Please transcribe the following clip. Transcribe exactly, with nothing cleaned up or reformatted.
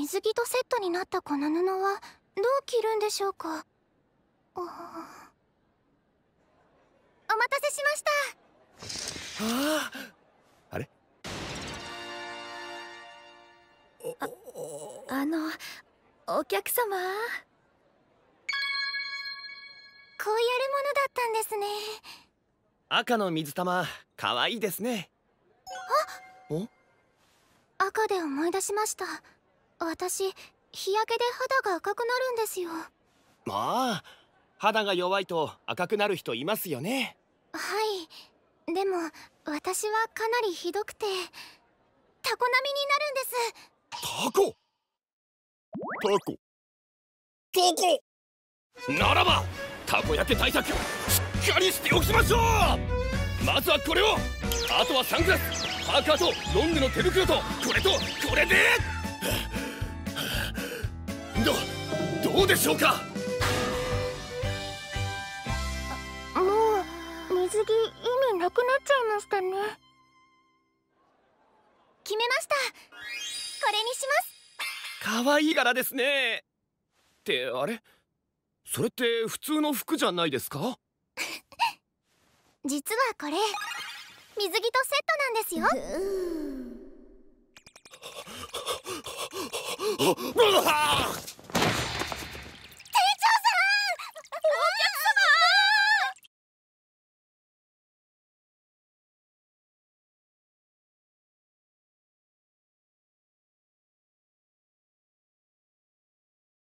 水着とセットになったこの布はどう着るんでしょうか。お待たせしました。 ああ、あれあ、あのお客様、こうやるものだったんですね。 赤の水玉、かわいいですね。 あっ、赤で思い出しました。私、日焼けで肌が赤くなるんですよ。 まあ、肌が弱いと赤くなる人いますよね。 はい、でも私はかなりひどくてタコ並みになるんです。 タコタコタコならばたこ焼け対策しっかりしておきましょう。まずはこれを、あとはサングラス、パーカーとロングの手袋とこれとこれでどどうでしょうか。 もう水着意味なくなっちゃいましたね。決めました。これにします。 かわいい柄ですね。ってあれ、それって普通の服じゃないですか？ 実はこれ水着とセットなんですよ。 うわっ